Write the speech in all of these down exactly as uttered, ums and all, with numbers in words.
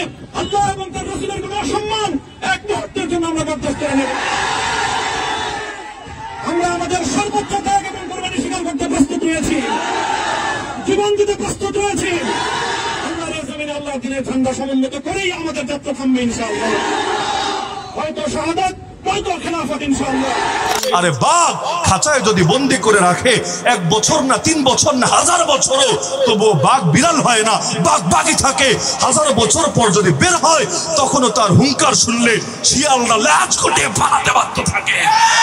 আল্লাহ এবং তার রাসূলের কোনো অসম্মান এক মুহূর্তের জন্য আমরা বরদাস্ত করে নেব। আমরা আমাদের সর্বোচ্চ ত্যাগ এবং কোরবানি স্বীকার করতে প্রস্তুত রয়েছি, জীবন দিতে প্রস্তুত রয়েছি। আল্লাহর এই জমিনে আল্লাহর দ্বীনের ঝান্ডা সমুন্নত করেই আমাদের যাত্রা থামবে ইনশাআল্লাহ। হয়তো শাহাদাত, হয়তো খেলাফত ইনশাআল্লাহ। আরে বাঘ খাঁচায় যদি বন্দি করে রাখে এক বছর না তিন বছর না হাজার বছরও, তবুও বাঘ বিড়াল হয় না, বাঘ বাঘই থাকে। হাজার বছর পর যদি বের হয় তখনও তার হুঙ্কার শুনলে শিয়ালরা ল্যাজ ঘুটিয়ে পালাতে বাধ্য থাকে।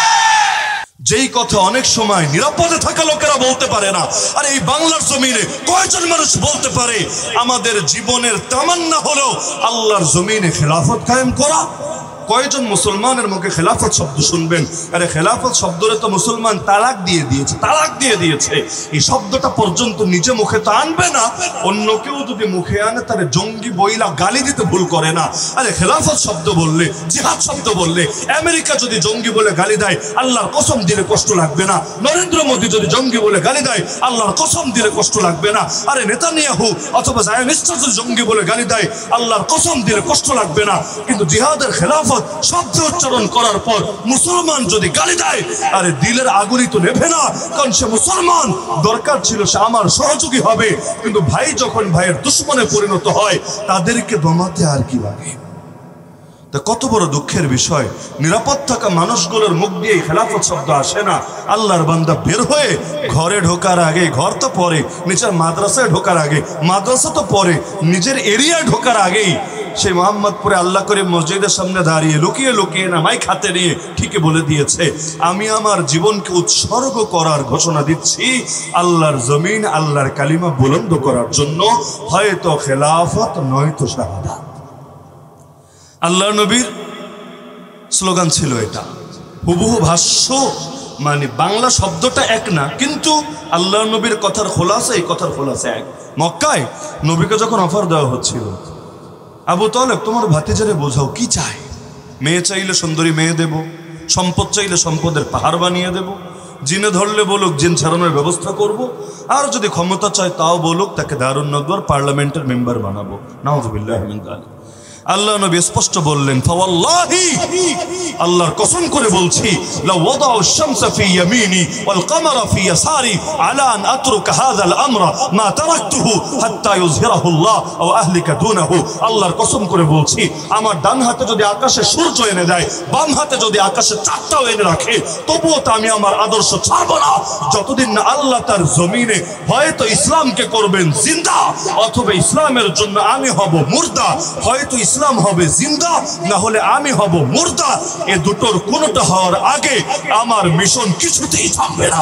যেই কথা অনেক সময় নিরাপদে থাকা লোকেরা বলতে পারে না, আর এই বাংলার জমিনে কয়জন মানুষ বলতে পারে আমাদের জীবনের তামান্না হলো আল্লাহর জমিনে খেলাফত কায়েম করা? কয়জন মুসলমানের মুখে খেলাফত শব্দ শুনবেন? আরে খেলাফত শব্দরে তো মুসলমান তালাক দিয়ে দিয়েছে, তালাক দিয়ে দিয়েছে। এই শব্দটা পর্যন্ত নিজে মুখে তো আনবে না, অন্য কেউ যদি মুখে আনে তাহলে জঙ্গি বইলা গালি দিতে ভুল করে না। আরে খেলাফত শব্দ বললে, জিহাদ শব্দ বললে, আমেরিকা যদি জঙ্গি বলে গালি দেয় আল্লাহর কসম দিলে কষ্ট লাগবে না? নরেন্দ্র মোদী যদি জঙ্গি বলে গালি দেয় আল্লাহর কসম দিলে কষ্ট লাগবে না? আরে নেতানিয়াহু অথবা জায়নিস্টার যদি জঙ্গি বলে গালি দেয় আল্লাহর কসম দিলে কষ্ট লাগবে না? কিন্তু জিহাদের খেলাফত শব্দ উচ্চারণ করার পর মুসলমান যদি গালি দেয়, আরে দিলের আগুনই তো নেভে না, কারণ সে মুসলমান। দরকার ছিল সে আমার সহযোগী হবে, কিন্তু ভাই যখন ভাইয়ের দুশ্মনে পরিণত হয় তাদেরকে দমাতে আর কি লাগে? তা কত বড় দুঃখের বিষয়, নিরাপদ থাকা মানুষগুলোর মুখ দিয়ে খেলাফত শব্দ আসে না। আল্লাহর বান্দা বের হয়ে ঘরে ঢোকার আগে, ঘর তো পরে, নিচের মাদ্রাসায় ঢোকার আগে, মাদ্রাসা তো পরে, নিজের এরিয়ায় ঢোকার আগেই সেই মোহাম্মদপুরে আল্লাহ করে মসজিদের সামনে দাঁড়িয়ে লুকিয়ে লুকিয়ে না মাইক হাতে নিয়ে ঠিকই বলে দিয়েছে, আমি আমার জীবনকে উৎসর্গ করার ঘোষণা দিচ্ছি আল্লাহর জমিন আল্লাহর কালিমা বুলন্দ করার জন্য, হয়তো খেলাফত নয়তো শাহাদাত। আল্লাহ নবীর স্লোগান ছিল এটা, হুবহু ভাষ্য, মানে বাংলা শব্দটা এক না, কিন্তু আল্লাহ নবীর কথার খোলাসা এই কথার খোলাসা এক। মক্কায় নবীকে যখন অফার দেওয়া হচ্ছিল, আবু তালেব তোমার ভাতিজারে বোঝাও কি চায়, মেয়ে চাইলে সুন্দরী মেয়ে দেব, সম্পদ চাইলে সম্পদের পাহাড় বানিয়ে দেব, জিনে ধরলে বলুক জিন ছাড়ানোর ব্যবস্থা করব, আর যদি ক্ষমতা চায় তাও বলুক তাকে দারুন নদওয়ার পার্লামেন্টের মেম্বার বানাবো। নাউযুবিল্লাহি মিন যালিক। আল্লাহ নবী স্পষ্ট বললেন, ফাওয়াল্লাহি, আল্লাহর কসম করে বলছি, লাউ ওয়াদাউ আশ-শামসা ফি ইয়ামিনি ওয়াল কামারা ফি ইয়াসারি আলা আন আতরুকা হাযাল আমরা মা তারাকতুহু হাত্তা ইউযহিরাহু আল্লাহ আও আহলিকা দুনাহু। আল্লাহর কসম করে বলছি, আমার ডান হাতে যদি আকাশে সূর্য এনে দেয়, বাম হাতে যদি আকাশে চাঁদটাও এনে রাখে, তবুও তো আমি আমার আদর্শ ছাড়ব না, যতদিন না আল্লাহ তার জমিনে হয়তো ইসলামকে করবেন জিন্দা, অথবা ইসলামের জন্য আমি হব মুর্দা। হয়তো ইসলাম হবে জিন্দা, না হলে আমি হব মুর্দা। এ দুটোর কোনোটা হওয়ার আগে আমার মিশন কিছুতেই থামবে না।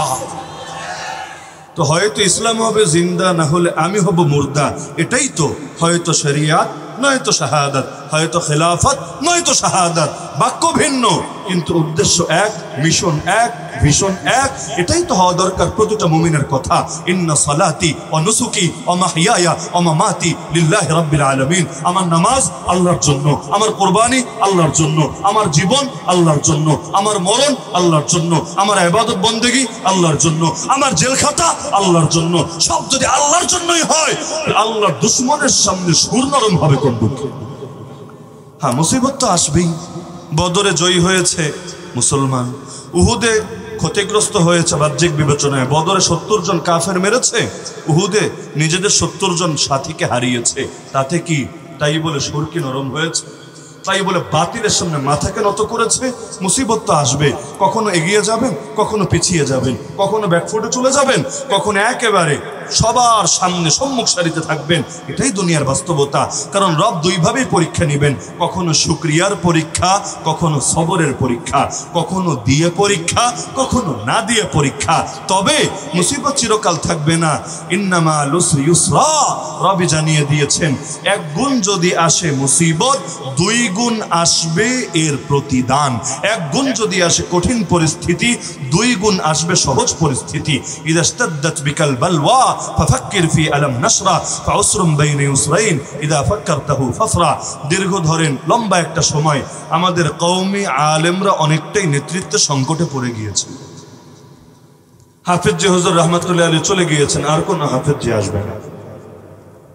তো হয়তো ইসলাম হবে জিন্দা, না হলে আমি হব মুর্দা, এটাই তো হয়তো শরিয়াত নয়তো শাহাদাত, হয়তো খেলাফত নয়তো শাহাদাত। বাক্য ভিন্ন কিন্তু উদ্দেশ্য এক, মিশন এক, ভিশন এক। এটাই তো হওয়া দরকার প্রতিটা মুমিনের কথা। ইন্না সালাতি ওয়া নুসুকি ওয়া মাহইয়ায়া ওয়া মামাতি লিল্লাহি রাব্বিল আলামিন। আমার নামাজ আল্লাহর জন্য, আমার কুরবানি আল্লাহর জন্য, আমার জীবন আল্লাহর জন্য, আমার মরণ আল্লাহর জন্য, আমার ইবাদত বন্দেগী আল্লাহর জন্য, আমার জেলখাতা আল্লাহর জন্য। সব যদি আল্লাহর জন্যই হয়, আল্লাহর দুশমনের সামনে সুর নরম হবে কোন দুঃখে? হ্যাঁ, মুসিবত তো আসবেই। বদরে জয়ী হয়েছে মুসলমান, উহুদে ক্ষতিগ্রস্ত হয়েছে বাহ্যিক বিবেচনায়। বদরে সত্তর জন কাফের মেরেছে, উহুদে নিজেদের সত্তর জন সাথীকে হারিয়েছে। তাতে কি তাই বলে সুর কি নরম হয়েছে? তাই বলে বাতিলের সামনে মাথাকে নত করেছে? মুসিবত তো আসবে, কখনো এগিয়ে যাবেন, কখনো পিছিয়ে যাবেন, কখনো ব্যাকফুটে চলে যাবেন, কখনো একেবারে সবার সামনে সম্মুখ সারিতে থাকবেন। এটাই দুনিয়ার বাস্তবতা। কারণ রব দুইভাবেই পরীক্ষা নেবেন, কখনো শুকরিয়ার পরীক্ষা, কখনো সবরের পরীক্ষা, কখনো দিয়ে পরীক্ষা, কখনো না দিয়ে পরীক্ষা। তবে মুসিবত চিরকাল থাকবে না। ইন্নামা লুসরি ইউসরা, রবি জানিয়ে দিয়েছেন এক গুণ যদি আসে মুসিবত, দুই গুণ আসবে এর প্রতিদান। এক গুণ যদি আসে কঠিন পরিস্থিতি, দুই গুণ আসবে সহজ পরিস্থিতি। ইযা ইশতাদ্দাত বিকাল বালওয়া ফাফাক্কির ফি আলাম নাশরা ফাউসরুম বাইনা ইউসরাইন ইযা ফাক্কারতাহু ফাফরা। দীর্ঘ ধরেন লম্বা একটা সময় আমাদের কওমি আলেমরা অনেকটাই নেতৃত্বের সংকটে পড়ে গিয়েছে। হাফেজ জি হুজুর রহমাতুল্লাহ আলাইহি চলে গিয়েছেন, আর কোন হাফেজ জি আসবে না।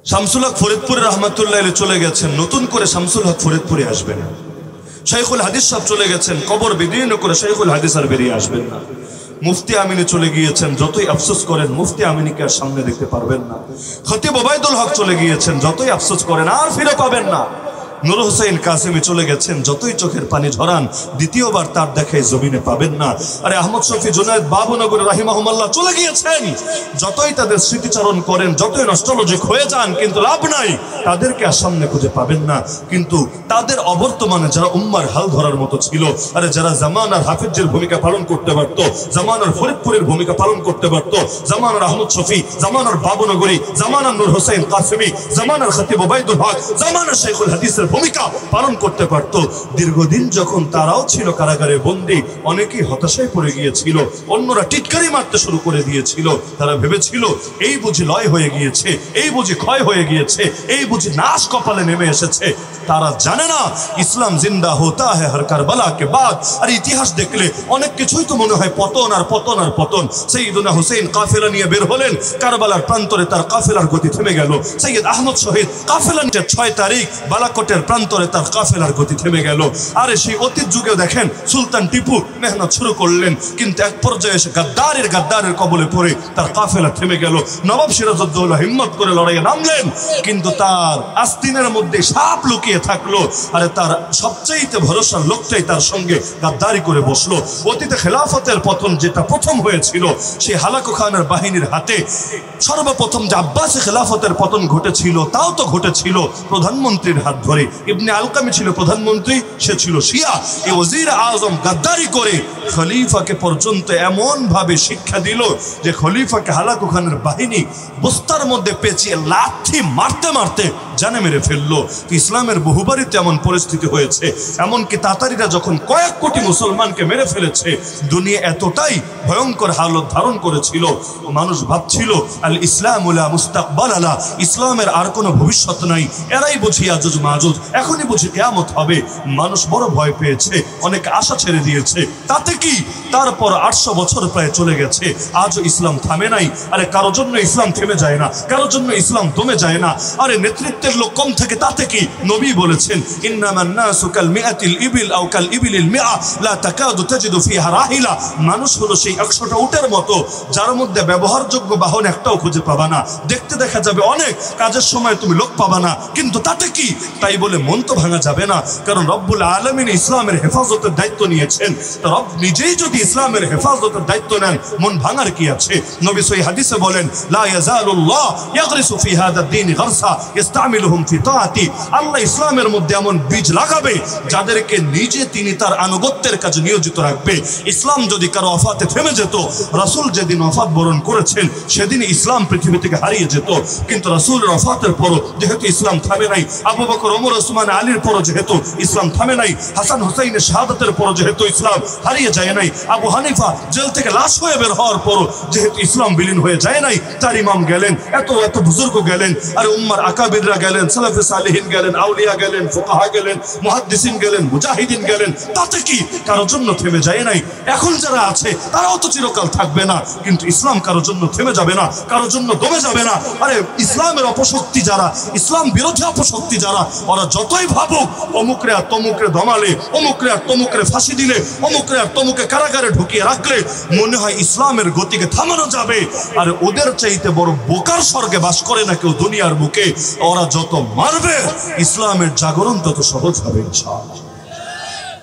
শামসুল হক ফরিদপুরে রহমাতুল্লাহ আলাইহি চলে গেছেন, নতুন করে শামসুল হক ফরিদপুরে আসবেন না। শাইখুল হাদিস সাহেব চলে গেছেন, কবর বিদীর্ণ করে শাইখুল হাদিস আর বেরিয়ে আসবেন না। মুফতি আমিনী চলে গিয়েছেন, যতই আফসোস করেন মুফতি আমিনীকে আর সামনে দেখতে পারবেন না। খতিব ওবায়দুল হক চলে গিয়েছেন, যতই আফসোস করেন আর ফিরে পাবেন না। নূর হোসেন কাসেমি চলে গেছেন, যতই চোখের পানি ঝরান দ্বিতীয়বার তার দেখায় জমিনে পাবেন না। আরে আহমদ শফি জুনায়েদ বাবুনগর রাহিমাহুল্লাহ চলে গিয়েছেন, যতই তাদের স্মৃতিচারণ করেন, যতই নস্টালজিক হয়ে যান, কিন্তু লাভ নাই, তাদেরকে আর সামনে খুঁজে পাবেন না। কিন্তু তাদের অবর্তমানে যারা উম্মার হাল ধরার মতো ছিল, আরে যারা জামানার হাফিজের ভূমিকা পালন করতে পারত, জামানার ফরিদপুরের ভূমিকা পালন করতে পারত, জামানার আহমদ শফি, জামানার বাবুনগরী, জামানার নূর হোসেন কাসেমি, জামানার খতিব ওবায়দুল হক, জামানার শাইখুল হাদিসের ভূমিকা পালন করতে পারত, দীর্ঘদিন যখন তারাও ছিল কারাগারে বন্দী, অনেকেই হতাশায় পড়ে গিয়েছিল, অন্যরা টিটকারি মারতে শুরু করে দিয়েছিল। তারা ভেবেছিল এই বুঝি লয় হয়ে গিয়েছে, এই বুঝি ক্ষয় হয়ে গিয়েছে, এই বুঝি নাশ কপালে নেমে এসেছে। তারা জানে না ইসলাম জিন্দা হোতা হ্যায় হর কারবালা কে বাদ। আর ইতিহাস দেখলে অনেক কিছুই তো মনে হয় পতন আর পতন আর পতন। সৈয়দনা হুসেন কাফেলা নিয়ে বের হলেন, কারবালার প্রান্তরে তার কাফেলার গতি থেমে গেল। সৈয়দ আহমদ শহীদ কাফেলা নিয়ে ছয় তারিখ বালাকোটের প্রান্তরে তার কাফেলার গতি থেমে গেল। আরে সেই অতীত যুগেও দেখেন সুলতান টিপু মেহনত শুরু করলেন, কিন্তু এক পর্যায়ে এসে গাদ্দারের গাদ্দারের কবলে পড়ে তার কাফেলা থেমে গেল। নবাব সিরাজউদ্দৌলা হিম্মত করে লড়াইয়ে নামলেন, কিন্তু তার আস্তিনের মধ্যে সাপ লুকিয়ে থাকলো। আরে তার সবচাইতে ভরসার লোকটাই তার সঙ্গে গাদ্দারি করে বসলো। অতীতে খেলাফতের পতন যেটা প্রথম হয়েছিল, সেই হালাকু খানের বাহিনীর হাতে সর্বপ্রথম যে আব্বাসী খেলাফতের পতন ঘটেছিল, তাও তো ঘটেছিল প্রধানমন্ত্রীর হাত ধরে। ইবনে আলকামি ছিল প্রধানমন্ত্রী, সে ছিল শিয়া। এই ওজির আজম গাদ্দারি করে খলিফাকে পর্যন্ত এমন ভাবে শিক্ষা দিল যে খলিফাকে হালাকু খানের বাহিনী বস্তার মধ্যে পেঁচিয়ে লাঠি মারতে মারতে জানে মেরে ফেললো। ইসলামের বহুবারই তেমন পরিস্থিতি হয়েছে, এমনকি তাতারিরা যখন কয়েক কোটি মুসলমানকে মেরে ফেলেছে, দুনিয়া এতটাই ভয়ঙ্কর হালত ধারণ করেছিল, মানুষ ভাবছিল আল ইসলামুলা মুস্তাকবাল আলা, ইসলামের আর কোনো ভবিষ্যৎ নাই, এরাই বুঝি আজুজ মাজুজ, এখনই বুঝি কিয়ামত হবে। মানুষ বড় ভয় পেয়েছে, অনেক আশা ছেড়ে দিয়েছে। তাতে কি, তারপর আটশো বছর প্রায় চলে গেছে, আজও ইসলাম থামে নাই। আরে কারোর জন্য ইসলাম থেমে যায় না, কারোর জন্য ইসলাম দমে যায় না। আরে নেতৃত্বের লোক কম থেকে তাতে কি, নবী বলেছেন ইন্নামান নাসু কাল মিআতিল ইবিল আও কাল ইবিলিল মিআ লা তাকাদু তাজিদু ফিহা রাহিলা। মানুষ হলো সেই একশোটা উটের মতো, যার মধ্যে ব্যবহারযোগ্য বাহন একটাও খুঁজে পাবা না। দেখতে দেখা যাবে অনেক, কাজের সময় তুমি লোক পাবা না, কিন্তু তাতে কি। তাই বলে মন তো ভাঙা যাবে না, কারণ রব্বুল আলামিন ইসলামের হেফাজতের দায়িত্ব নিয়েছেন। তো রব নিজেই যদি ইসলামের হেফাজতের দায়িত্ব নেন, মন ভাঙার কি আছে। নবী সহিহ হাদিসে বলেন লা ইয়াজালুল্লাহ ইয়াগরিসু ফি হাদাদ দ্বীন গারসা ইস্তামিলুহুম ফি তাআতি। আল্লাহ ইসলামের মধ্যে এমন বীজ লাগাবে যাদেরকে নিজে তিনি তার আনুগত্যের কাজে নিয়োজিত রাখবে। ইসলাম যদি কারো ওফাতে থেমে যেত, রাসূল যেদিন ওফাত বরণ করেছেন সেদিন ইসলাম পৃথিবী থেকে হারিয়ে যেত। কিন্তু রাসূলের ওফাতের পরও যেহেতু ইসলাম থামে নাই, আবু বকর, ওমর, ওসমান, আলীর পরও যেহেতু ইসলাম থামে নাই, হাসান হুসাইনের শাহাদাতের পরও যেহেতু ইসলাম হারিয়ে যায় নাই, আবু হানিফা জেল থেকে লাশ হয়ে বের হওয়ার পরও যেহেতু ইসলাম বিলীন হয়ে যায় নাই, তার ইমাম গেলেন, এত এত বুজুর্গ গেলেন, আর উম্মার আকাবিররা গেলেন, সালাফে সালেহিন গেলেন, আউলিয়া গেলেন, ফুকাহা গেলেন, মুহাদ্দিসিন গেলেন, মুজাহিদিন গেলেন, তাতে কি কারোর জন্য থেমে যায় নাই। এখন যারা আছে তারাও তো চিরকাল থাকবে না, কিন্তু ইসলাম কারোর জন্য থেমে যাবে না, কারোর জন্য দমে যাবে না। আরে ইসলামের অপশক্তি যারা, ইসলাম বিরোধী অপশক্তি যারা, ওরা যতই ভাবুক অমুকরে আর তমুকরে দমালে, অমুকরে আর তমুকরে ফাঁসি দিলে, অমুকরে আর তমুকে কারাগারে ঢুকিয়ে রাখলে মনে হয় ইসলামের গতিকে থামানো যাবে। আর ওদের চাইতে বড় বোকার স্বর্গে বাস করে না কেউ দুনিয়ার বুকে। ওরা যত মারবে ইসলামের জাগরণ তত সহজ হবে ইনশাআল্লাহ।